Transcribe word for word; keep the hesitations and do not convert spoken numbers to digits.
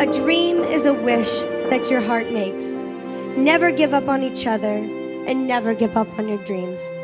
A dream is a wish that your heart makes. Never give up on each other and never give up on your dreams.